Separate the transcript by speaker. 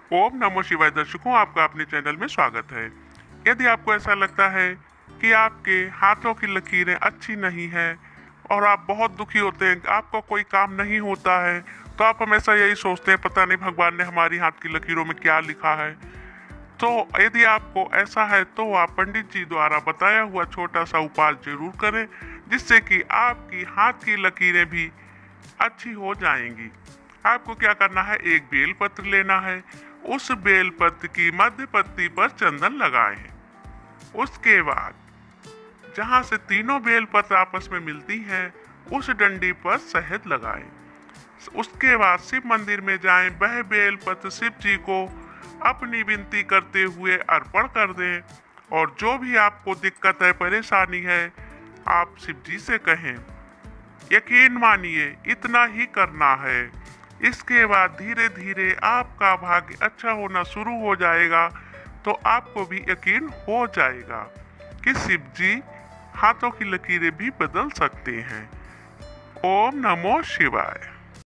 Speaker 1: ओम नमो शिवाय दर्शकों, आपका अपने चैनल में स्वागत है। यदि आपको ऐसा लगता है कि आपके हाथों की लकीरें अच्छी नहीं है और आप बहुत दुखी होते हैं, आपका कोई काम नहीं होता है, तो आप हमेशा यही सोचते हैं पता नहीं भगवान ने हमारी हाथ की लकीरों में क्या लिखा है। तो यदि आपको ऐसा है तो आप पंडित जी द्वारा बताया हुआ छोटा सा उपाय जरूर करें, जिससे कि आपकी हाथ की लकीरें भी अच्छी हो जाएंगी। आपको क्या करना है, एक बेल पत्र लेना है। उस बेल पत्र की मध्य पत्ती पर चंदन लगाएं। उसके बाद जहां से तीनों बेल पत्र आपस में मिलती हैं, उस डंडी पर शहद लगाएं। उसके बाद शिव मंदिर में जाएं, वह बेल पत्र शिव जी को अपनी विनती करते हुए अर्पण कर दें और जो भी आपको दिक्कत है, परेशानी है, आप शिव जी से कहें। यकीन मानिए, इतना ही करना है। इसके बाद धीरे धीरे आपका भाग्य अच्छा होना शुरू हो जाएगा, तो आपको भी यकीन हो जाएगा कि शिव जी हाथों की लकीरें भी बदल सकते हैं। ओम नमो शिवाय।